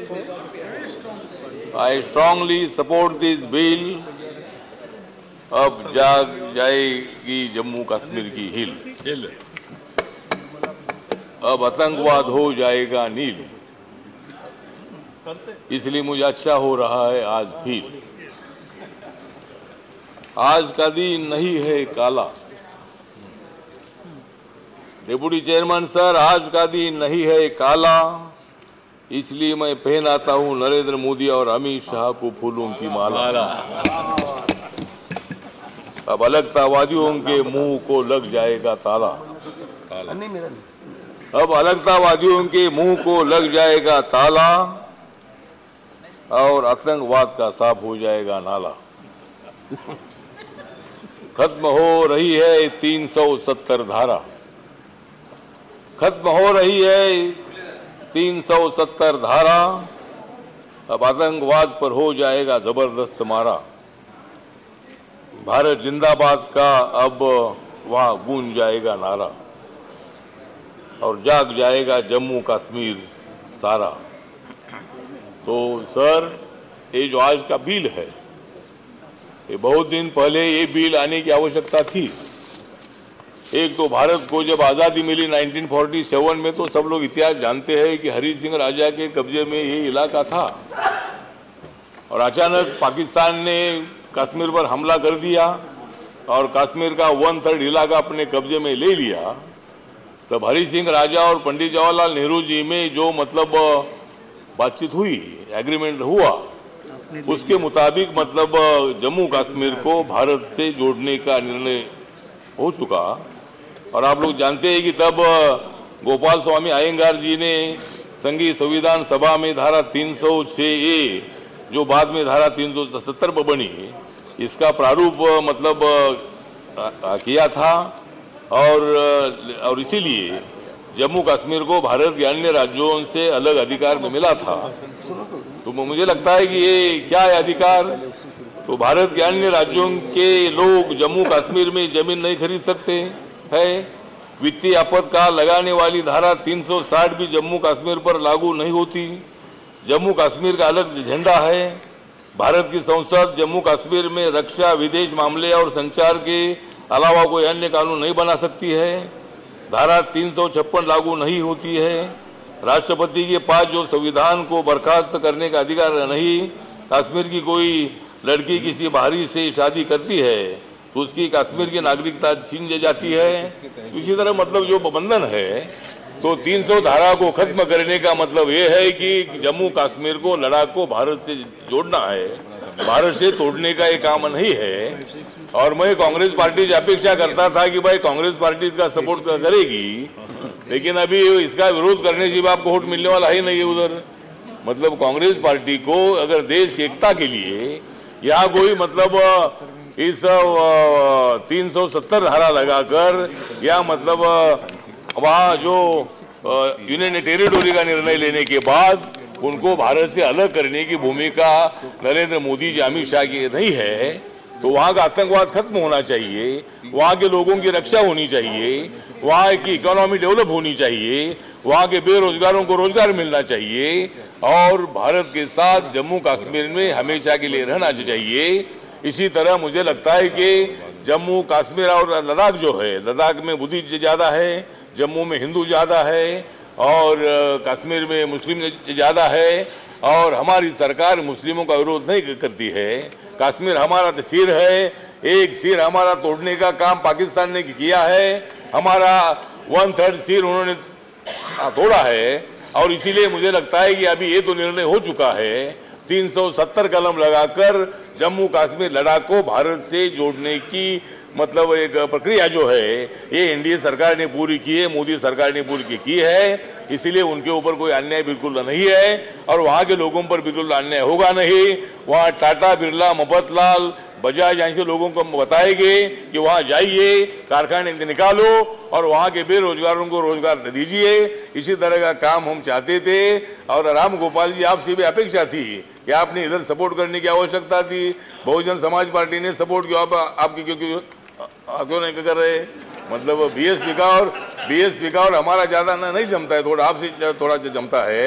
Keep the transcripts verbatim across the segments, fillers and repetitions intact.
I strongly support this bill. अब जाग जाएगी जम्मू कश्मीर की हिल, अब आतंकवाद हो जाएगा नील, इसलिए मुझे अच्छा हो रहा है आज फील। आज का दिन नहीं है काला, डिप्टी चेयरमैन सर, आज का दिन नहीं है काला, इसलिए मैं पहनाता हूं नरेंद्र मोदी और अमित शाह को फूलों की माला। अब अलगतावादियों के मुंह को लग जाएगा ताला, अब अलगतावादियों के मुंह को लग जाएगा ताला और आतंकवाद का साफ हो जाएगा नाला। खत्म हो रही है तीन सौ सत्तर धारा, खत्म हो रही है तीन सौ सत्तर धारा, अब आतंकवाद पर हो जाएगा जबरदस्त मारा। भारत जिंदाबाद का अब वहां गूंज जाएगा नारा और जाग जाएगा जम्मू कश्मीर सारा। तो सर, ये जो आज का बिल है, ये बहुत दिन पहले ये बिल आने की आवश्यकता थी। एक तो भारत को जब आज़ादी मिली उन्नीस सौ सैंतालीस में, तो सब लोग इतिहास जानते हैं कि हरि सिंह राजा के कब्जे में ये इलाका था और अचानक पाकिस्तान ने कश्मीर पर हमला कर दिया और कश्मीर का वन थर्ड इलाका अपने कब्जे में ले लिया। तब हरि सिंह राजा और पंडित जवाहरलाल नेहरू जी में जो मतलब बातचीत हुई, एग्रीमेंट हुआ, उसके मुताबिक मतलब जम्मू कश्मीर को भारत से जोड़ने का निर्णय हो चुका। और आप लोग जानते हैं कि तब गोपाल स्वामी अयंगार जी ने संघीय संविधान सभा में धारा तीन सौ छह ए, जो बाद में धारा तीन सौ सत्तर पर बनी, इसका प्रारूप मतलब किया था और और इसीलिए जम्मू कश्मीर को भारत के अन्य राज्यों से अलग अधिकार में मिला था। तो मुझे लगता है कि ये क्या है अधिकार, तो भारत के अन्य राज्यों के लोग जम्मू कश्मीर में जमीन नहीं खरीद सकते हैं। वित्तीय आपातकाल लगाने वाली धारा तीन सौ साठ भी जम्मू कश्मीर पर लागू नहीं होती। जम्मू कश्मीर का अलग झंडा है। भारत की संसद जम्मू कश्मीर में रक्षा, विदेश मामले और संचार के अलावा कोई अन्य कानून नहीं बना सकती है। धारा तीन सौ छप्पन लागू नहीं होती है। राष्ट्रपति के पास जो संविधान को बर्खास्त करने का अधिकार नहीं। कश्मीर की कोई लड़की किसी बाहरी से शादी करती है तो उसकी कश्मीर की नागरिकता छीन जाती है। इसी तरह मतलब जो बंधन है, तो तीन सौ धारा को खत्म करने का मतलब ये है कि जम्मू कश्मीर को, लद्दाख को भारत से जोड़ना है, भारत से तोड़ने का ये काम नहीं है। और मैं कांग्रेस पार्टी से अपेक्षा करता था कि भाई कांग्रेस पार्टी इसका सपोर्ट करेगी, लेकिन अभी इसका विरोध करने से भी आपको वोट मिलने वाला ही नहीं है उधर। मतलब कांग्रेस पार्टी को अगर देश की एकता के लिए यहाँ कोई मतलब इस तीन सौ सत्तर धारा लगाकर या मतलब वहाँ जो यूनियन टेरिटोरी का निर्णय लेने के बाद उनको भारत से अलग करने की भूमिका नरेंद्र मोदी जी, अमित शाह की नहीं है, तो वहाँ का आतंकवाद खत्म होना चाहिए, वहाँ के लोगों की रक्षा होनी चाहिए, वहाँ की इकोनॉमी डेवलप होनी चाहिए, वहाँ के बेरोजगारों को रोजगार मिलना चाहिए और भारत के साथ जम्मू कश्मीर में हमेशा के लिए रहना चाहिए। इसी तरह मुझे लगता है कि जम्मू कश्मीर और लद्दाख जो है, लद्दाख में बुद्धिस्ट ज़्यादा है, जम्मू में हिंदू ज़्यादा है और कश्मीर में मुस्लिम ज़्यादा है और हमारी सरकार मुस्लिमों का विरोध नहीं करती है। कश्मीर हमारा तो सिर है, एक सिर हमारा तोड़ने का काम पाकिस्तान ने किया है, हमारा वन थर्ड सिर उन्होंने तोड़ा है और इसीलिए मुझे लगता है कि अभी ये तो निर्णय हो चुका है, तीन सौ सत्तर कलम लगाकर जम्मू कश्मीर लद्दाख को भारत से जोड़ने की मतलब एक प्रक्रिया जो है ये एनडीए सरकार ने पूरी की है, मोदी सरकार ने पूरी की है। इसीलिए उनके ऊपर कोई अन्याय बिल्कुल नहीं है और वहाँ के लोगों पर बिल्कुल अन्याय होगा नहीं। वहाँ टाटा, बिरला, मफतलाल, बजाज ऐसे लोगों को बताएंगे कि वहाँ जाइए, कारखाने निकालो और वहाँ के बेरोजगारों को रोजगार दीजिए। इसी तरह का काम हम चाहते थे और राम गोपाल जी, आपसे भी अपेक्षा थी कि आपने इधर सपोर्ट करने की आवश्यकता थी। बहुजन समाज पार्टी ने सपोर्ट किया, आप, आपकी क्यों क्यों क्यों नहीं कर रहे? मतलब बीएसपी का और बीएसपी का और हमारा ज़्यादा नहीं जमता है, थोड़ा आपसे थोड़ा जमता है।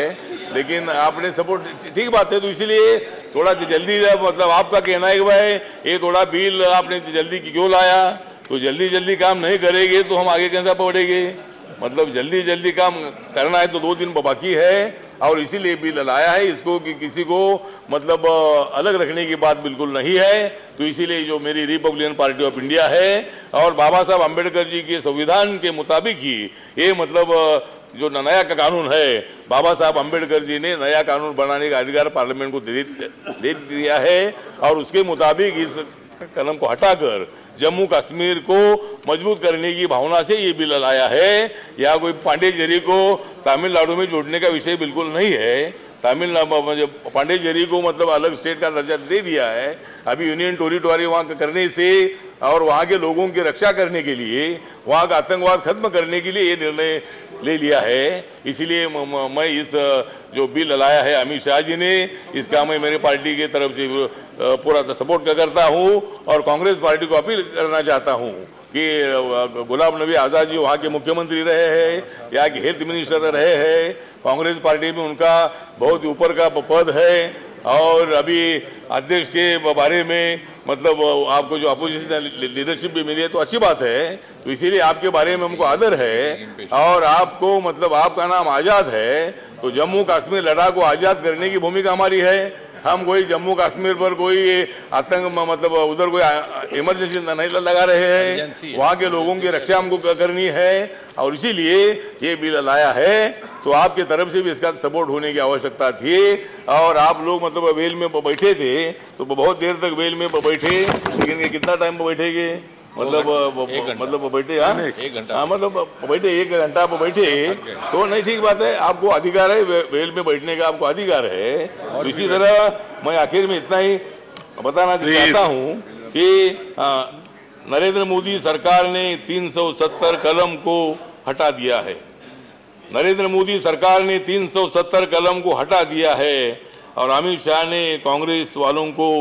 लेकिन आपने सपोर्ट, ठीक बात है, तो इसीलिए थोड़ा जल्दी, मतलब आपका कहना है कि भाई ये थोड़ा बिल आपने जल्दी क्यों लाया, तो जल्दी जल्दी काम नहीं करेंगे तो हम आगे कैसे बढ़ेंगे, मतलब जल्दी जल्दी काम करना है तो दो दिन बाकी है और इसीलिए बिल लाया है इसको कि किसी को मतलब अलग रखने की बात बिल्कुल नहीं है। तो इसीलिए जो मेरी रिपब्लिकन पार्टी ऑफ इंडिया है और बाबा साहब अम्बेडकर जी के संविधान के मुताबिक ही ये मतलब जो नया का कानून है, बाबा साहब अम्बेडकर जी ने नया कानून बनाने का अधिकार पार्लियामेंट को दे, दे दिया है और उसके मुताबिक इस कलम को हटाकर जम्मू कश्मीर को मजबूत करने की भावना से ये बिल लाया है। या कोई पांडेचेरी को तमिलनाडु में जोड़ने का विषय बिल्कुल नहीं है। तमिलनाडु पांडेचेरी को मतलब अलग स्टेट का दर्जा दे दिया है, अभी यूनियन टेरिटोरी वहाँ करने से और वहाँ के लोगों की रक्षा करने के लिए, वहाँ का आतंकवाद खत्म करने के लिए ये निर्णय ले लिया है। इसीलिए मैं इस जो बिल लाया है अमित शाह जी ने, इसका मैं मेरी पार्टी की तरफ से पूरा सपोर्ट करता हूं और कांग्रेस पार्टी को अपील करना चाहता हूं कि गुलाम नबी आज़ाद जी वहाँ के मुख्यमंत्री रहे हैं, यहाँ के हेल्थ मिनिस्टर रहे हैं, कांग्रेस पार्टी में उनका बहुत ऊपर का पद है और अभी अध्यक्ष के बारे में मतलब आपको जो अपोजिशन लीडरशिप भी मिली है तो अच्छी बात है। तो इसीलिए आपके बारे में हमको आदर है और आपको मतलब आपका नाम आज़ाद है, तो जम्मू कश्मीर लद्दाख को आज़ाद करने की भूमिका हमारी है। हम कोई जम्मू कश्मीर पर कोई आतंक मतलब उधर कोई इमरजेंसी नहीं लगा रहे हैं, वहाँ के लोगों की रक्षा हमको करनी है और इसीलिए ये बिल लाया है। तो आपके तरफ से भी इसका सपोर्ट होने की आवश्यकता थी और आप लोग मतलब वेल में बैठे थे तो बहुत देर तक वेल में बैठे, लेकिन ये कितना टाइम बैठेंगे मतलब मतलब बैठे हाँ एक घंटा हाँ मतलब बैठे एक घंटा आप बैठे तो नहीं, ठीक बात है, आपको अधिकार है वेल में बैठने का, आपको अधिकार है। तो इसी तरह मैं आखिर में इतना ही बताना चाहता हूँ कि नरेंद्र मोदी सरकार ने तीन सौ सत्तर कलम को हटा दिया है। नरेंद्र मोदी सरकार ने तीन सौ सत्तर कलम को हटा दिया है और अमित शाह ने कांग्रेस वालों को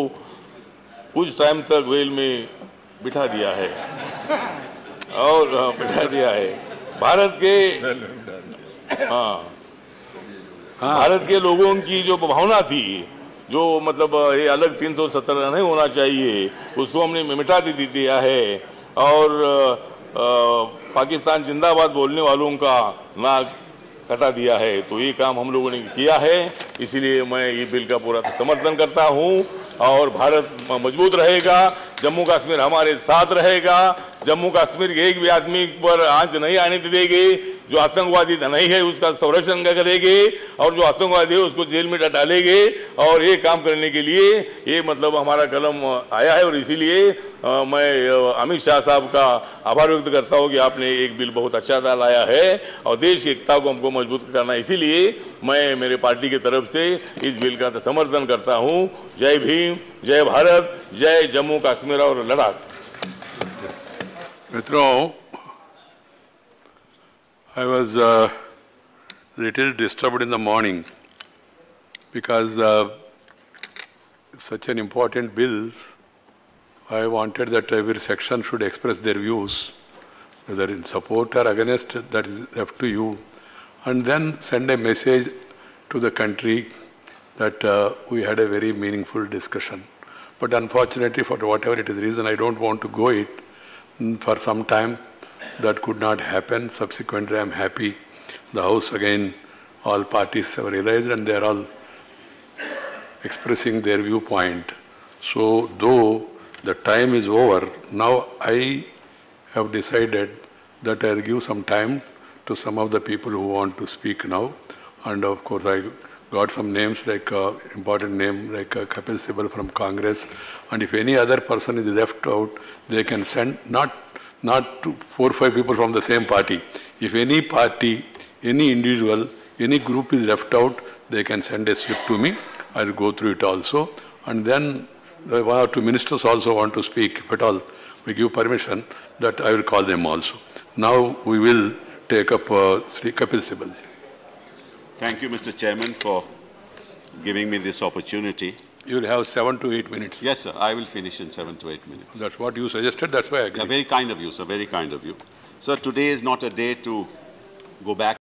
कुछ टाइम तक वेल में बिठा दिया है और बिठा दिया है। भारत के हाँ भारत के लोगों की जो भावना थी, जो मतलब ये अलग तीन सौ सत्तर नहीं होना चाहिए, उसको हमने मिटा दी दिया है और आ, पाकिस्तान जिंदाबाद बोलने वालों का नाक कटा दिया है। तो ये काम हम लोगों ने किया है, इसीलिए मैं ये बिल का पूरा समर्थन करता हूँ और भारत मजबूत रहेगा, जम्मू कश्मीर हमारे साथ रहेगा, जम्मू कश्मीर के एक भी आदमी पर आंच नहीं आने देंगे, जो आतंकवादी नहीं है उसका संरक्षण करेंगे और जो आतंकवादी है उसको जेल में डालेंगे और ये काम करने के लिए ये मतलब हमारा कलम आया है। और इसीलिए मैं अमित शाह साहब का आभार व्यक्त करता हूँ कि आपने एक बिल बहुत अच्छा लाया है और देश की एकता को हमको मजबूत करना, इसीलिए मैं मेरे पार्टी की तरफ से इस बिल का समर्थन करता हूँ। जय भीम, जय भारत, जय जम्मू कश्मीर और लद्दाख। मित्रों, I was uh, little disturbed in the morning because uh, such an important bill, I wanted that every section should express their views, whether in support or against, that is left to you, and then send a message to the country that uh, we had a very meaningful discussion. But unfortunately, for whatever it is reason, I don't want to go it for some time. That could not happen. Subsequently, I am happy the House again, all parties have realized and they are all expressing their viewpoint. So, though the time is over, now I have decided that I will give some time to some of the people who want to speak now. And of course, I got some names like uh, important name like uh, Kapil Sibal from Congress. And if any other person is left out, they can send not not to four or five people from the same party. If any party, any individual, any group is left out, they can send a slip to me. I will go through it also. And then uh, one or two ministers also want to speak. If at all we give permission, that I will call them also. Now we will take up uh, Sri Kapil Sibal. Thank you, Mister Chairman, for giving me this opportunity. You will have seven to eight minutes. Yes, sir. I will finish in seven to eight minutes. That's what you suggested. That's why I agree. Yeah, very kind of you, sir. Very kind of you. Sir, today is not a day to go back